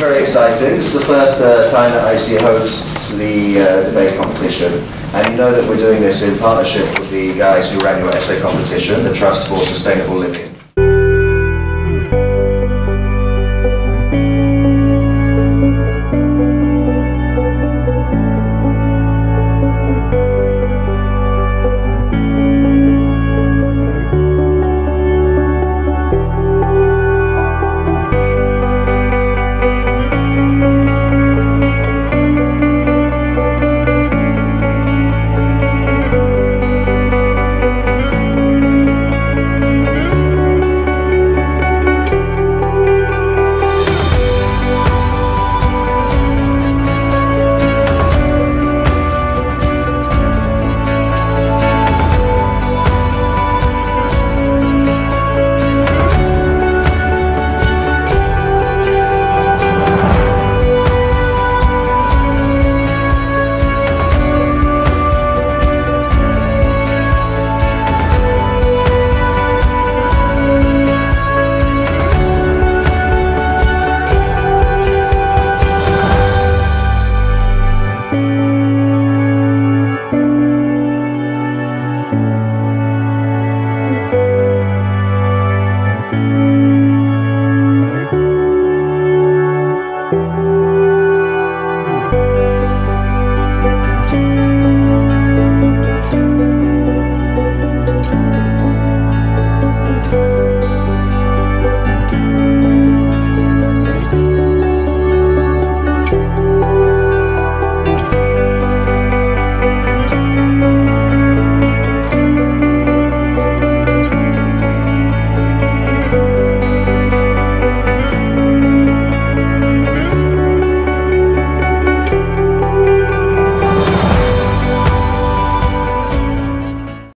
very exciting. This is the first time that IC hosts the debate competition. And you know that we're doing this in partnership with the guys who ran your essay competition, the Trust for Sustainable Living.